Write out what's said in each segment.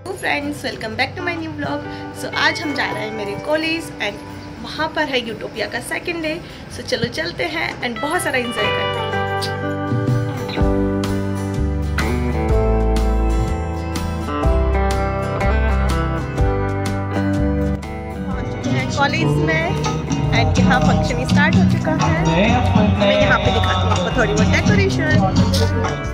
Friends, welcome back to my new vlog. So आज हम जा रहे हैं मेरे कॉलेज एंड वहाँ पर है यूटोपिया का सेकंड डे। सो चलो चलते हैं एंड बहुत सारा एंजॉय करते हैं। कॉलेज में एंड यहाँ फंक्शन स्टार्ट हो चुका है। मैं यहाँ पे दिखाती हूँ आपको थोड़ी बहुत डेकोरेशन।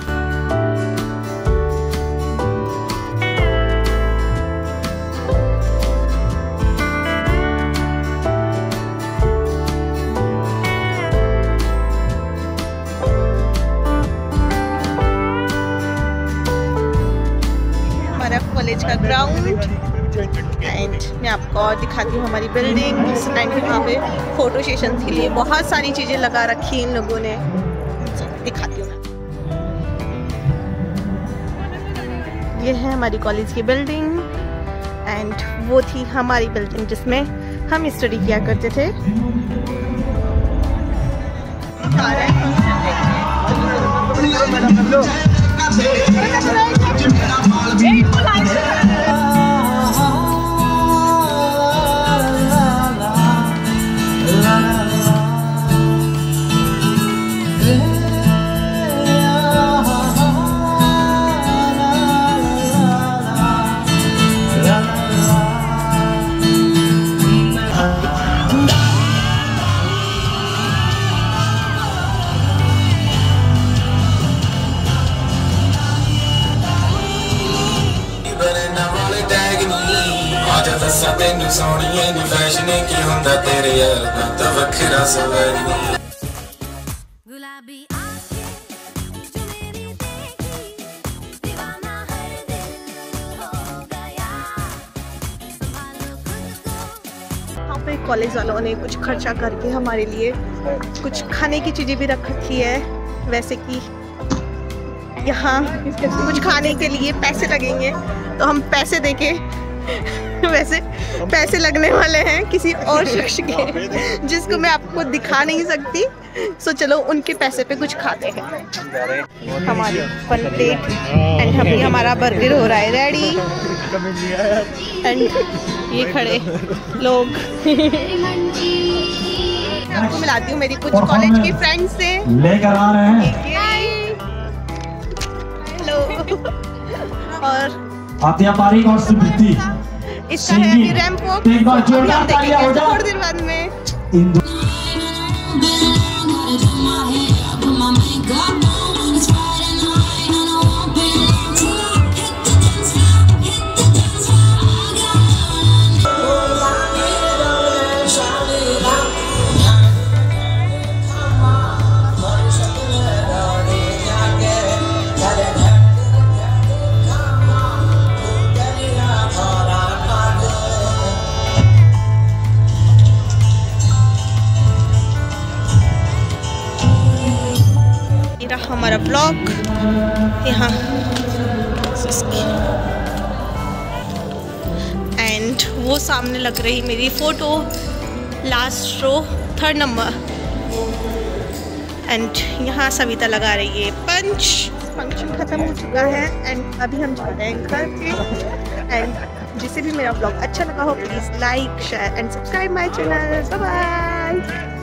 कॉलेज का ग्राउंड एंड मैं आपको और दिखाती हूँ हमारी बिल्डिंग्स एंड यहाँ पे फोटो सेशन के लिए बहुत सारी चीज़ें लगा रखी इन लोगों ने। दिखाती हूँ मैं। ये है हमारी कॉलेज की बिल्डिंग एंड वो थी हमारी बिल्डिंग जिसमें हम स्टडी किया करते थे। तेनू सोनिए नी फैशन की हुंदा तेरे यार दा वखरा सवारी गुलाबी आंखें जो मेरी देखी दीवाना हर दिल हो गया संभालो खुद को। यहाँ पे कॉलेज वालों ने कुछ खर्चा करके हमारे लिए कुछ खाने की चीज़ें भी रख रखी है। वैसे कि यहाँ कुछ खाने के लिए पैसे लगेंगे तो हम पैसे देके वैसे पैसे लगने वाले हैं किसी और शख्स के जिसको मैं आपको दिखा नहीं सकती। सो चलो उनके पैसे पे कुछ खाते हैं। हमारी फन प्लेट एंड अभी हमारा बर्गर हो रहा है रेडी एंड ये खड़े लोग। आपको मिलाती हूँ मेरी कुछ कॉलेज की फ्रेंड्स से। लेकर आ रहे हैं हेलो और आतिया पारिक और सुप्रीति इसका है कि रैंप वॉक थोड़ी देर बाद में। हमारा ब्लॉग यहाँ एंड वो सामने लग रही मेरी photo last row 3rd number and यहाँ सविता लगा रही है पंच। फंक्शन ख़त्म हो चुका है एंड अभी हम जा रहे हैं घर पे। एंड जिसे भी मेरा ब्लॉग अच्छा लगा हो please like share and subscribe my channel. Bye bye.